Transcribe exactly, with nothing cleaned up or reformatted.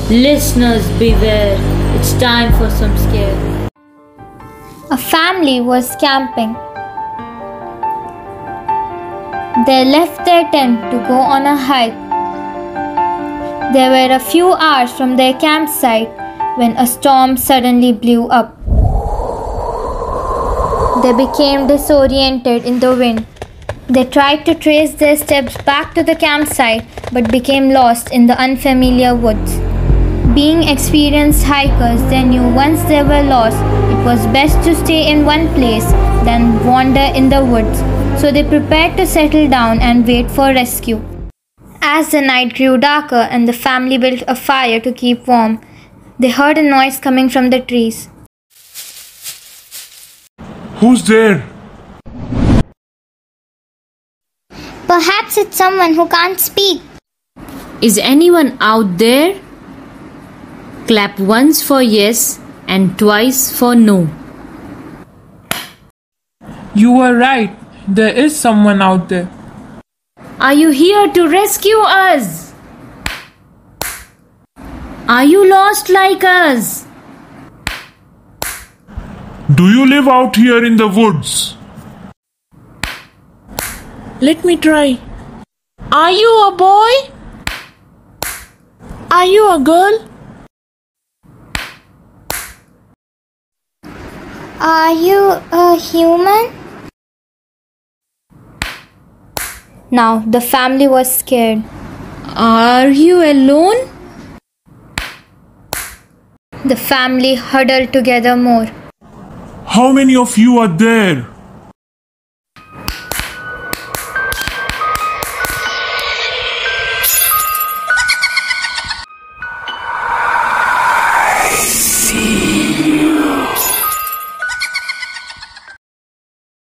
Listeners beware, it's time for some scare. A family was camping. They left their tent to go on a hike. They were a few hours from their campsite when a storm suddenly blew up. They became disoriented in the wind. They tried to trace their steps back to the campsite but became lost in the unfamiliar woods. Being experienced hikers, they knew once they were lost, it was best to stay in one place than wander in the woods. So they prepared to settle down and wait for rescue. As the night grew darker and the family built a fire to keep warm, they heard a noise coming from the trees. Who's there? Perhaps it's someone who can't speak. Is anyone out there? Clap once for yes and twice for no. You were right. There is someone out there. Are you here to rescue us? Are you lost like us? Do you live out here in the woods? Let me try. Are you a boy? Are you a girl? Are you a human? Now the family was scared. Are you alone? The family huddled together more. How many of you are there?